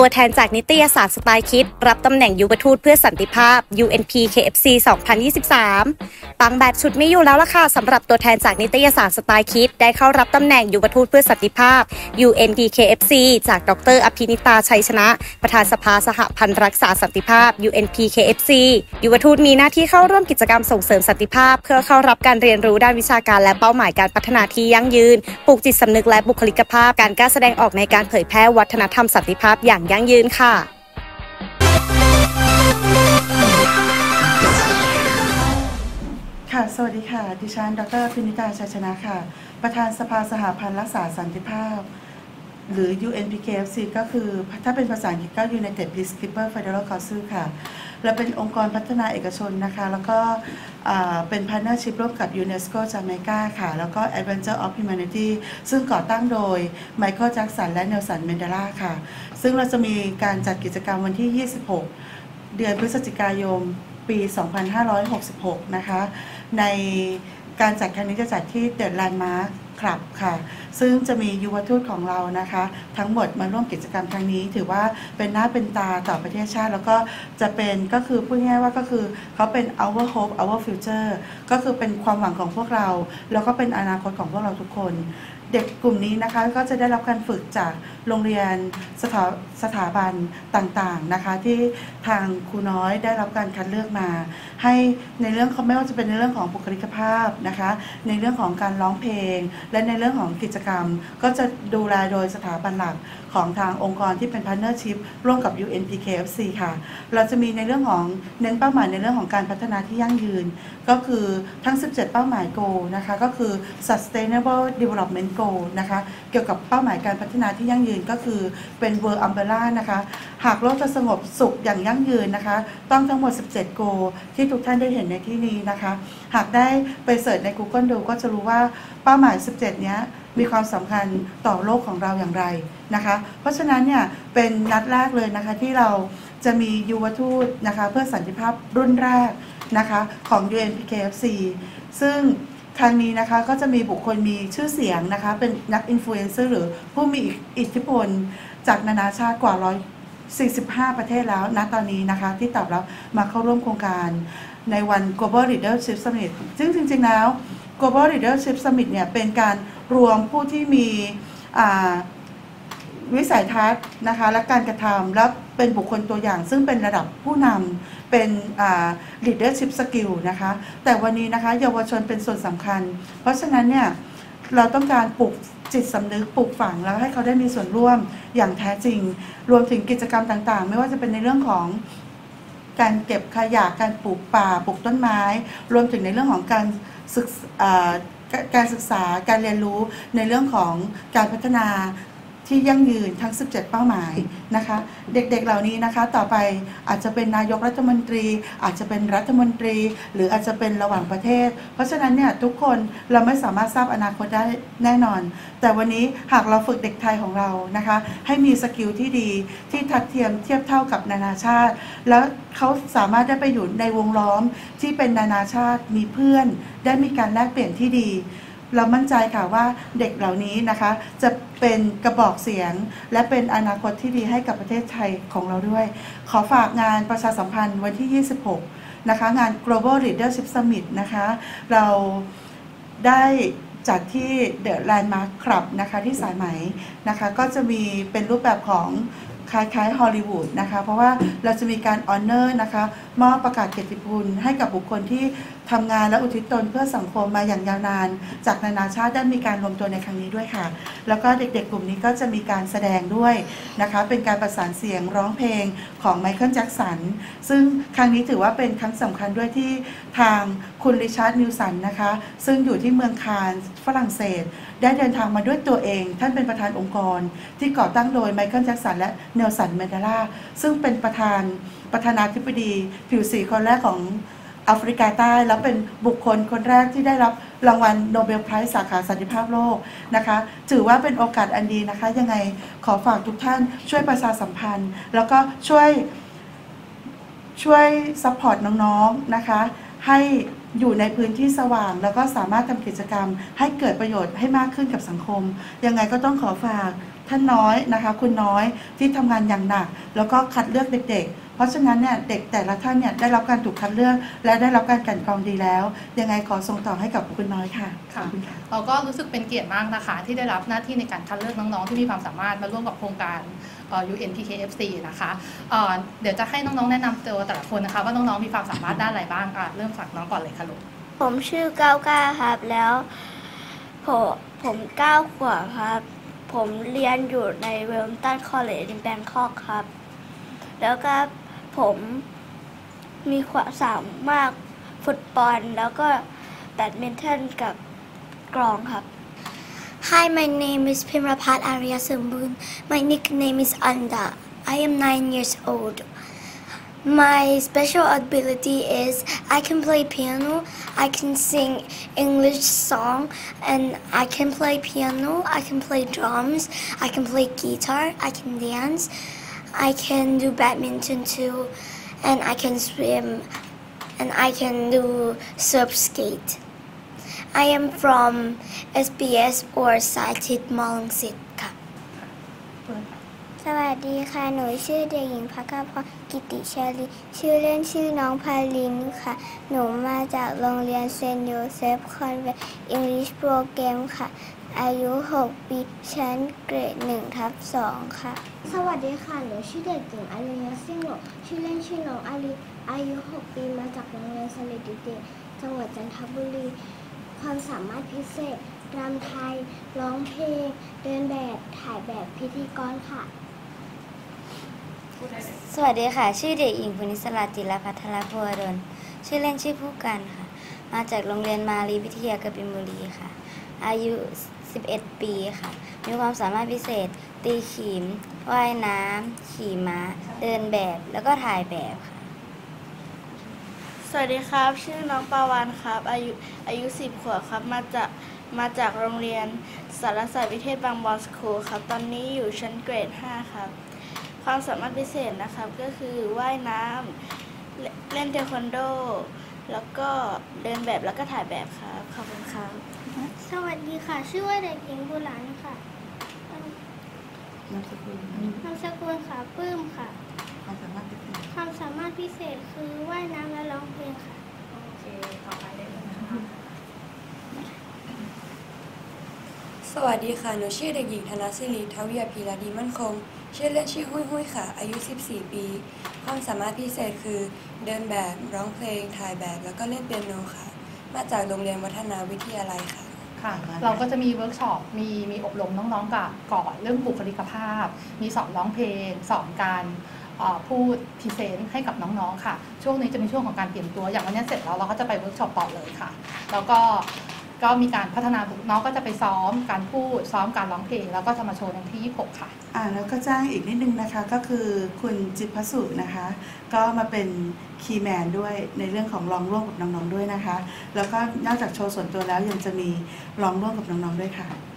ตัวแทนจากนิตยสารสไตล์คิดรับตำแหน่งยุวทูตเพื่อสันติภาพ UNP KFC 2023 ปังแบบชุดไม่อยู่แล้วล่ะค่ะสำหรับตัวแทนจากนิตยสารสไตล์คิดได้เข้ารับตำแหน่งยุวทูตเพื่อสันติภาพ UNP KFC จากดร.อภินิตาชัยชนะประธานสภาสหพันธ์รักษาสันติภาพ UNP KFC ยุวทูตมีหน้าที่เข้าร่วมกิจกรรมส่งเสริมสันติภาพเพื่อเข้ารับการเรียนรู้ด้านวิชาการและเป้าหมายการพัฒนาที่ยั่งยืนปลูกจิตสำนึกและบุคลิกภาพการกล้าแสดงออกในการเผยแพร่วัฒนธรรมสันติภาพอย่างยั่งยืนค่ะค่ะสวัสดีค่ะดิฉันดร.พินิตาชัยชนะค่ะประธานสภาสหพันธ์รักษาสันติภาพหรือ UNPKFC ก็คือถ้าเป็นภาษาอังกฤษก็ United Peacekeeper Federal Council ค่ะและเป็นองค์กรพัฒนาเอกชนนะคะแล้วก็เป็น partnership ร่วมกับ UNESCO Jamaica ค่ะแล้วก็ Adventure of Humanity ซึ่งก่อตั้งโดยไมเคิล แจ็คสันและเนลสัน แมนเดลาค่ะซึ่งเราจะมีการจัดกิจกรรมวันที่ 26 เดือนพฤศจิกายนปี 2566 นะคะในการจัดครั้งนี้จะจัดที่ The Landmark Club ค่ะซึ่งจะมียุวทูตของเรานะคะทั้งหมดมาร่วมกิจกรรมครั้งนี้ถือว่าเป็นหน้าเป็นตาต่อประเทศชาติแล้วก็จะเป็นก็คือพูดง่ายว่าก็คือเขาเป็น our hope our future ก็คือเป็นความหวังของพวกเราแล้วก็เป็นอนาคตของพวกเราทุกคนเด็กกลุ่มนี้นะคะก็จะได้รับการฝึกจากโรงเรียนสถาบันต่างๆนะคะที่ทางครูน้อยได้รับการคัดเลือกมาให้ในเรื่องไม่ว่าจะเป็นในเรื่องของบุคลิกภาพนะคะในเรื่องของการร้องเพลงและในเรื่องของกิจกรรมก็จะดูแลโดยสถาบันหลักของทางองค์กรที่เป็น partnership ร่วมกับ UNPKFC ค่ะเราจะมีในเรื่องของเน้นเป้าหมายในเรื่องของการพัฒนาที่ยั่งยืนก็คือทั้ง17เป้าหมาย goal นะคะก็คือ sustainable development goal นะคะเกี่ยวกับเป้าหมายการพัฒนาที่ยั่งยืนก็คือเป็น world umbrella นะคะหากโลกจะสงบสุขอย่างยั่งยืนนะคะต้องทั้งหมด17 goal ที่ทุกท่านได้เห็นในที่นี้นะคะหากได้ไปเสิร์ชใน Google ดูก็จะรู้ว่าเป้าหมาย17เนี้ยมีความสำคัญต่อโลกของเราอย่างไรนะคะเพราะฉะนั้นเนี่ยเป็นนัดแรกเลยนะคะที่เราจะมียุวทูตนะคะเพื่อสันติภาพรุ่นแรกนะคะของ UNPKFC ซึ่งครั้งนี้นะคะก็จะมีบุคคลมีชื่อเสียงนะคะเป็นนักอินฟลูเอนเซอร์หรือผู้มีอิทธิพลจากนานาชาติกว่า145 ประเทศแล้วณตอนนี้นะคะที่ตอบรับมาเข้าร่วมโครงการในวัน Global Leadership Summit ซึ่งจริงๆแล้ว Global Leadership Summit เนี่ยเป็นการรวมผู้ที่มีวิสัยทัศน์นะคะและการกระทำและเป็นบุคคลตัวอย่างซึ่งเป็นระดับผู้นำเป็นleadership skill นะคะแต่วันนี้นะคะเยาวชนเป็นส่วนสำคัญเพราะฉะนั้นเนี่ยเราต้องการปลูกจิตสำนึกปลูกฝังแล้วให้เขาได้มีส่วนร่วมอย่างแท้จริงรวมถึงกิจกรรมต่างๆไม่ว่าจะเป็นในเรื่องของการเก็บขยะการปลูกป่าปลูกต้นไม้รวมถึงในเรื่องของการศึกษาการเรียนรู้ในเรื่องของการพัฒนาที่ยั่งยืนทั้ง17เป้าหมายนะคะเด็กๆเหล่านี้นะคะต่อไปอาจจะเป็นนายกรัฐมนตรีอาจจะเป็นรัฐมนตรีหรืออาจจะเป็นระหว่างประเทศเพราะฉะนั้นเนี่ยทุกคนเราไม่สามารถทราบอนาคตได้แน่นอนแต่วันนี้หากเราฝึกเด็กไทยของเรานะคะให้มีสกิลที่ดีที่ทัดเทียบเท่ากับนานาชาติแล้วเขาสามารถได้ไปอยู่ในวงล้อมที่เป็นนานาชาติมีเพื่อนได้มีการแลกเปลี่ยนที่ดีเรามั่นใจค่ะว่าเด็กเหล่านี้นะคะจะเป็นกระบอกเสียงและเป็นอนาคตที่ดีให้กับประเทศไทยของเราด้วยขอฝากงานประชาสัมพันธ์วันที่ 26 นะคะงาน Global Leadership Summit นะคะเราได้จัดที่ The Landmark Club นะคะที่สายไหมนะคะก็จะมีเป็นรูปแบบของคล้ายๆฮอลลีวูดนะคะเพราะว่าเราจะมีการออนเนอร์นะคะมอบประกาศเกียรติคุณให้กับบุคคลที่ทำงานและอุทิศตนเพื่อสังคมมาอย่างยาวนานจากนานาชาติได้มีการรวมตัวในครั้งนี้ด้วยค่ะแล้วก็เด็กๆกลุ่มนี้ก็จะมีการแสดงด้วยนะคะเป็นการประสานเสียงร้องเพลงของไมเคิล แจ็คสันซึ่งครั้งนี้ถือว่าเป็นครั้งสำคัญด้วยที่ทางคุณริชาร์ด นิวสันนะคะซึ่งอยู่ที่เมืองคานส์ฝรั่งเศสได้เดินทางมาด้วยตัวเองท่านเป็นประธานองค์กรที่ก่อตั้งโดยไมเคิล แจ็คสันและเนลสัน แมนเดลาซึ่งเป็นประธานาธิบดีผิวสีคนแรกของแอฟริกาใต้แล้วเป็นบุคคลคนแรกที่ได้รับรางวัลโนเบลไพรส์สาขาสันติภาพโลกนะคะถือว่าเป็นโอกาสอันดีนะคะยังไงขอฝากทุกท่านช่วยประชาสัมพันธ์แล้วก็ช่วยซัพพอร์ตน้องๆนะคะให้อยู่ในพื้นที่สว่างแล้วก็สามารถทำกิจกรรมให้เกิดประโยชน์ให้มากขึ้นกับสังคมยังไงก็ต้องขอฝากท่านน้อยนะคะคุณน้อยที่ทำงานอย่างหนักแล้วก็คัดเลือกเด็กๆเพราะฉะนั้นเนี่ยเด็กแต่ละท่านเนี่ยได้รับการถูกคัดเลือกและได้รับการกลั่นกรองดีแล้วยังไงขอส่งต่อให้กับคุณน้อยค่ะขอบคุณค่ะเราก็รู้สึกเป็นเกียรติมากนะคะที่ได้รับหน้าที่ในการคัดเลือกน้องๆที่มีความสามารถมาร่วมกับโครงการUNPKFC นะคะเดี๋ยวจะให้น้องๆแนะนำตัวแต่ละคนนะคะว่าน้องๆมีความสามารถด้านอะไรบ้างเริ่มจากน้องก่อนเลยค่ะลูกผมชื่อก้าวครับแล้วผม9 ขวบครับผมเรียนอยู่ในเวลตันคอลเลจในแบงคอกครับแล้วก็ผมมีความสามารถฟุตบอลแล้วก็แบดมินตันกับกลองครับ Hi, my name is Pimrapat Arya Sambun. My nickname is Anda. I am 9 years old. My special ability is I can play piano, I can sing English song, and I can play piano, I can play drums, I can play guitar, I can dance, I can do badminton too, and I can swim, and I can do surf skate. I am from SBS or Saitit Mallangsit ค่ะสวัสดีค่ะหนูชื่อเด็กหญิงภักพรกิติชลีชื่อเล่นชื่อน้องพาลินค่ะหนูมาจากโรงเรียนเซนต์โยเซฟคอนเวนต์อังกฤษโปรแกรมค่ะอายุ6 ปีชั้นเกรด 1/2 ค่ะสวัสดีค่ะหนูชื่อเด็กหญิงอาริยาซิ่งโหลชื่อเล่นชื่อน้องอาลีอายุ6 ปีมาจากโรงเรียนสลิดดิเดจังหวัดจันทบุรีความสามารถพิเศษรำไทยร้องเพลงเดินแบบถ่ายแบบพิธีกรค่ะสวัสดีค่ะชื่อเด็กหญิงปุณิสราจิรพัทรพัวดลชื่อเล่นชื่อผู้กันค่ะมาจากโรงเรียนมารีวิทยากบินบุรีค่ะอายุ11 ปีค่ะมีความสามารถพิเศษตีขีมว่ายน้ำขี่ม้าเดินแบบแล้วก็ถ่ายแบบค่ะสวัสดีครับชื่อน้องปาวานครับอายุ10 ขวบครับมาจากโรงเรียนสารศาสตร์วิเทศบางบอนสคูลครับตอนนี้อยู่ชั้นเกรด 5 ครับความสามารถพิเศษนะครับก็คือว่ายน้ำเล่นเทควันโดแล้วก็เดินแบบแล้วก็ถ่ายแบบครับขอบคุณครับสวัสดีค่ะชื่อว่าเด็กหญิงบุหลันค่ะนามสกุลค่ะปื้มค่ะความสามารถพิเศษคือว่ายน้ำและร้องเพลงค่ะโอเคต่อไปเลยนะคะสวัสดีค่ะหนูชื่อเด็กหญิงธนศิริทวียพีระดีมั่นคงชื่อเล่นชื่อหุ้ยค่ะอายุ14 ปีความสามารถพิเศษคือเดินแบบร้องเพลงถ่ายแบบแล้วก็เล่นเปียโนค่ะมาจากโรงเรียนวัฒนาวิทยาลัยค่ะค่ะเราก็จะมีเวิร์กช็อปมีอบรมน้องๆก่อนเรื่องบุคลิกภาพมีสอนร้องเพลงสอนการพูดพรีเซนต์ให้กับน้องๆค่ะช่วงนี้จะเป็นช่วงของการเตรียมตัวอย่างวันนี้เสร็จแล้วเราก็จะไปเวิร์กช็อปต่อเลยค่ะแล้วก็มีการพัฒนาน้องก็จะไปซ้อมการพูดซ้อมการร้องเพลงแล้วก็จะมาโชว์ในที่26ค่ะแล้วก็จ้างอีกนิดนึงนะคะก็คือคุณจิตรพสุนะคะก็มาเป็นคีย์แมนด้วยในเรื่องของร้องร่วมกับน้องๆด้วยนะคะแล้วก็นอกจากโชว์ส่วนตัวแล้วยังจะมีร้องร่วมกับน้องๆด้วยค่ะ